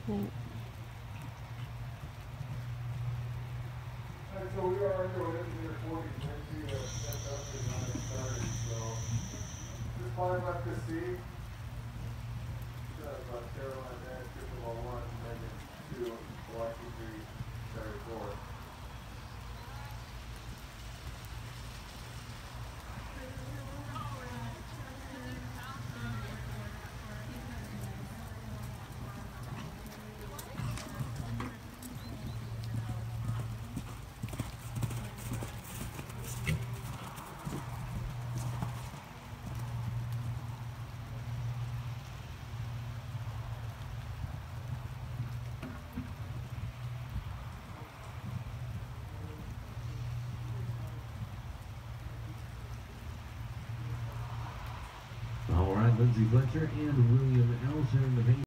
So we are underway in the 40s. Lindsay stepped up and got it started. So just climb up to C. Caroline Van, Triple 1, Megan 2, Milwaukee 3, Terry 4. All right, Lindsay Fletcher and William Ellis are in the paint.